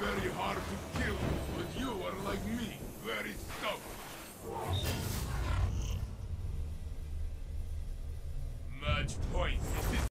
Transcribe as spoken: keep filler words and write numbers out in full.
very hard to kill, but you are like me, very stubborn. Match point.